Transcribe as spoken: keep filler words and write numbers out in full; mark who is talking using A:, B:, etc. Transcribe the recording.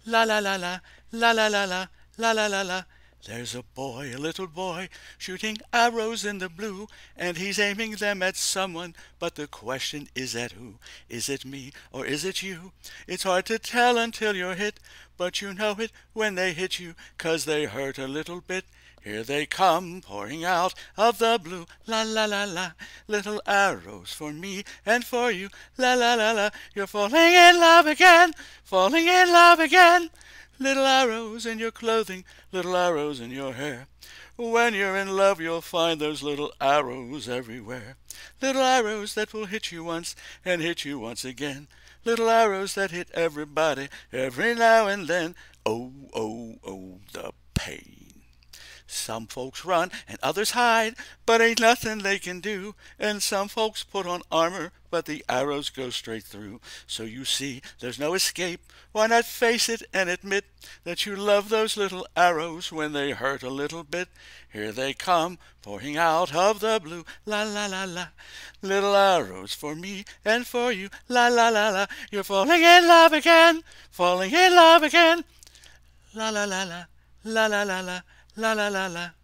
A: La la la la, la la la la, la la la la. There's a boy, a little boy, shooting arrows in the blue, and he's aiming them at someone, but the question is at who? Is it me or is it you? It's hard to tell until you're hit, but you know it when they hit you, 'cause they hurt a little bit. Here they come, pouring out of the blue. La la la la, little arrows for me and for you. La la la la, you're falling in love again, falling in love again. Little arrows in your clothing, little arrows in your hair. When you're in love, you'll find those little arrows everywhere. Little arrows that will hit you once and hit you once again. Little arrows that hit everybody every now and then. Oh, oh, oh, the pain. Some folks run and others hide, but ain't nothing they can do. And some folks put on armor, but the arrows go straight through. So you see, there's no escape. Why not face it and admit that you love those little arrows when they hurt a little bit? Here they come, pouring out of the blue. La la la la, little arrows for me and for you. La la la la, you're falling in love again, falling in love again. La la la la, la la la la. La la la la.